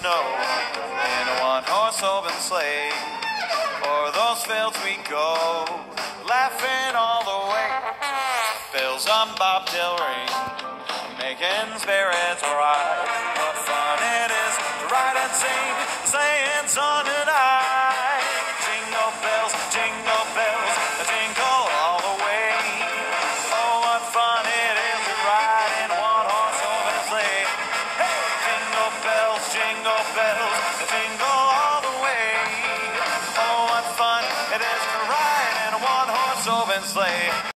snow in a one-horse open sleigh. O'er those fields we go, laughing all the way. Bells on bobtail ring, making spirits rise. What fun it is to ride and sing, sleighing son and I. Jingle bells, jingle all the way. Oh, what fun it is to ride in a one-horse open sleigh. Hey, jingle bells, jingle all the way. Oh, what fun it is to ride in a one-horse open sleigh.